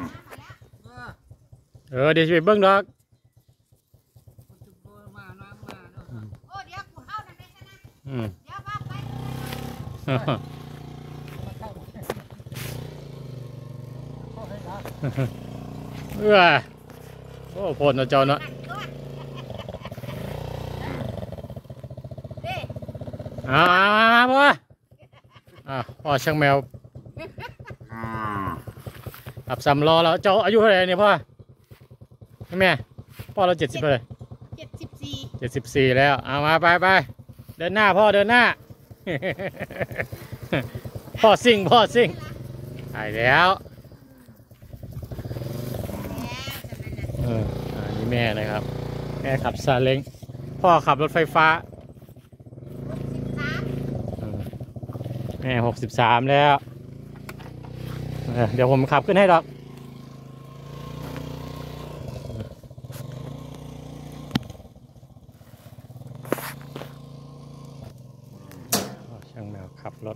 เดี๋ยวช่วยเบิ้งดอกโอ้โหพ่นเอาเจ้าเนาะพ่อช่างแมวขับสำล้อแล้วเจ้าอายุเท่าไหร่เนี่ยพ่อแม่พ่อเรา70เลย74แล้วเอามาไปเดินหน้าพ่อเดินหน้า พ่อซิ่งไปแล้วนี่แม่นะครับแม่ขับซาเล้งพ่อขับรถไฟฟ้าแม่63แล้วเดี๋ยวผมขับขึ้นให้ดอกช่างแมวขับรถ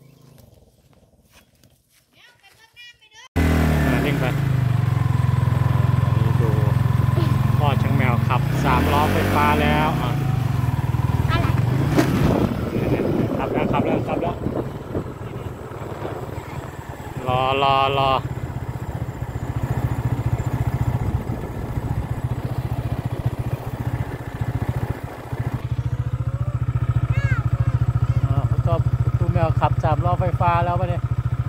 เร่งไปนี่ดูพ่อช่างแมวขับ3 ล้อไฟฟ้าแล้วขับแล้วรอก็ตู้แมวขับ3 ล้อไฟฟ้าแล้วปะเนี่ย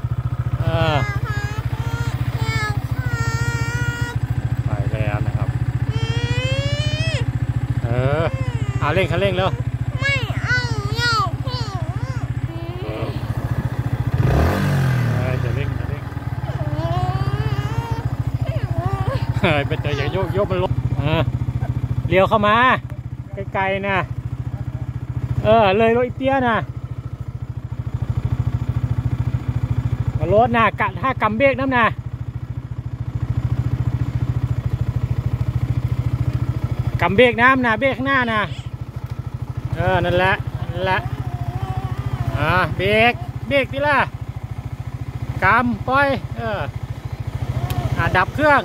ไปแล้วนะครับเร่งคันเร่งแล้วไม่เอาจะเร่งเป็นแต่อย่าโยกมันลงเลี้ยวเข้ามาไกลๆนะเลยรถอีเตี้ยนะรถนะถ้ากำเบรกน้ำนะกำเบรกน้ำนะเบรกข้างหน้านะนั่นแหละเบรกทีละกำปล่อยดับเครื่อง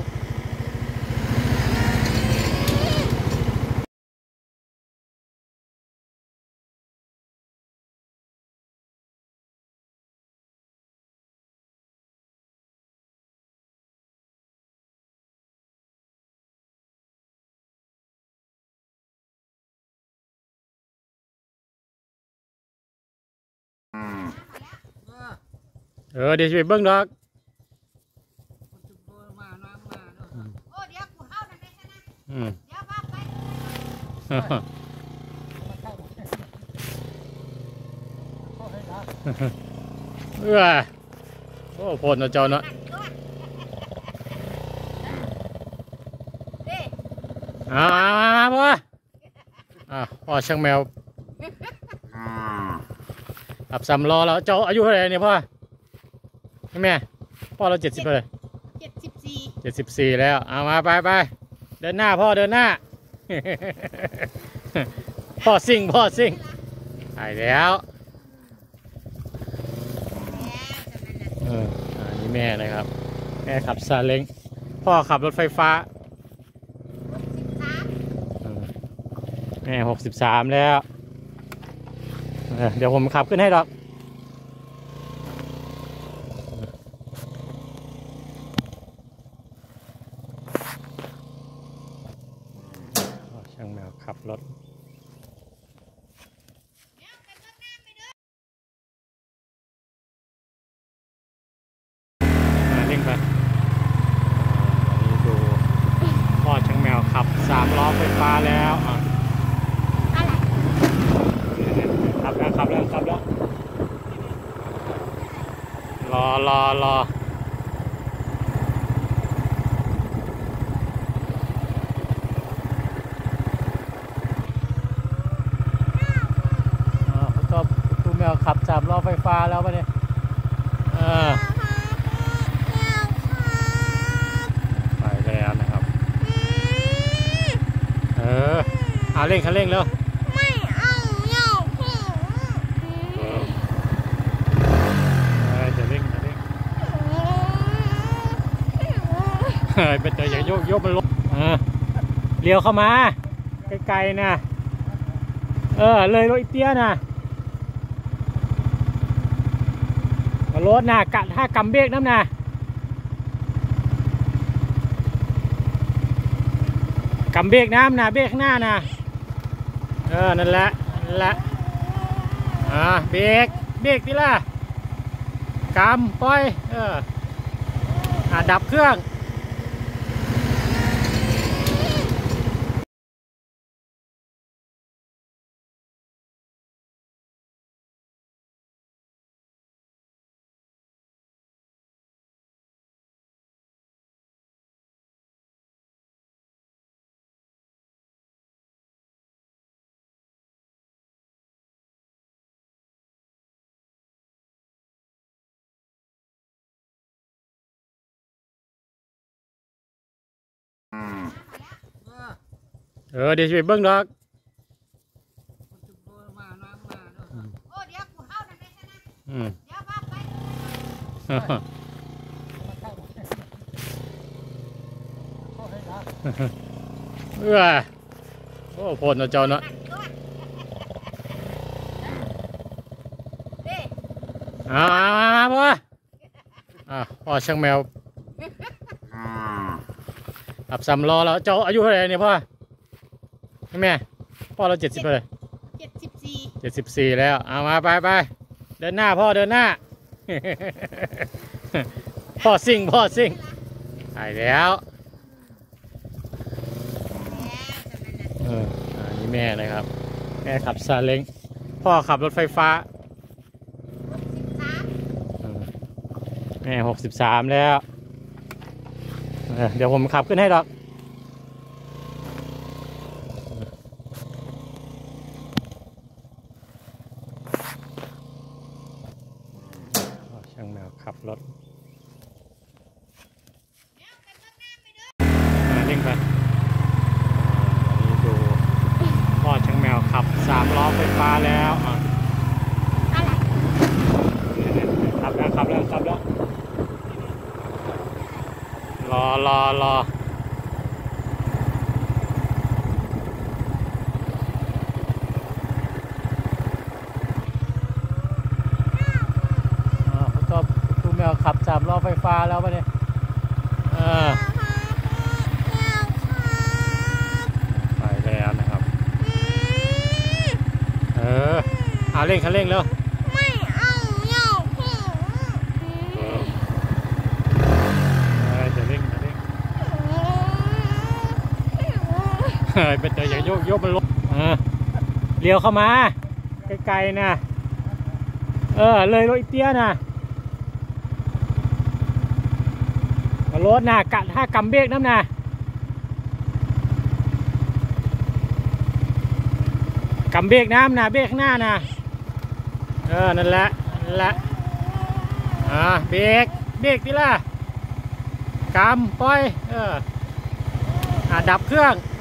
เดี๋ยวช่วยเบิ้งดอกโอ้พ่นเอาเจ้าเนาะพ่อช่างแมวขับ3 ล้อแล้วเจ้าอายุเท่าไหร่เนี่ยพ่อแม่พ่อเรา70เลย74แล้วเอามาไปเดินหน้าพ่อเดินหน้า พ่อซิ่งไปแล้วนี่แม่นะครับแม่ขับซาเล้งพ่อขับรถไฟฟ้าแม่63แล้วเดี๋ยวผมขับขึ้นให้ดอกช่างแมวขับรถเร่งไปนี่ดูพ่อช่างแมวขับ3 ล้อไฟฟ้าแล้วขับแล้วรอก็ตู้แมวขับ3 ล้อไฟฟ้าแล้วปะเนี่ยไปแล้วนะครับเร่งคันเร่งแล้วไม่เอาจะเร่งเป็นตัวอย่างโยกมันลงเลี้ยวเข้ามาไกลๆนะเลยรถอีเตี้ยนะรถนะถ้ากำเบรกน้ำนะกำเบรกน้ำนะเบรกข้างหน้านะนั่นแหละเบรกทีละกำปล่อยดับเครื่องเดี๋ยวจะไปเบิ้งดอกเดี๋ยวกูเข้านั่นเลยนะเดี๋ยวบอกไปโอ้โพดเนาะเจ้าเนาะพ่อช่างแมวขับสำล้อแล้วเจ้าอายุเท่าไหร่เนี่ยพ่อแม่พ่อเรา70เลย74แล้วเอามาไปเดินหน้าพ่อเดินหน้า พ่อซิ่งไปแล้วนี่แม่นะครับแม่ขับซาเล้งพ่อขับรถไฟฟ้าแม่63แล้วเดี๋ยวผมขับขึ้นให้ดอกช่างแมวขับรถเร่งไปนี่ดูพ่อช่างแมวขับ3 ล้อไฟฟ้าแล้วขับแล้วรอก็คุณแมวขับ3 ล้อไฟฟ้าแล้วปะเนี่ยไปแล้วนะครับเร่งคันเร่งแล้วไม่เอาจะเร่งเป็นตัวอย่างโยกมันลงเลี้ยวเข้ามาไกลๆนะเลยรถอีเตี้ยนะรถนะถ้ากำเบรกน้ำนะกำเบรกน้ำนะเบรกข้างหน้านะนั่นแหละเบรกทีละกำปล่อยดับเครื่อง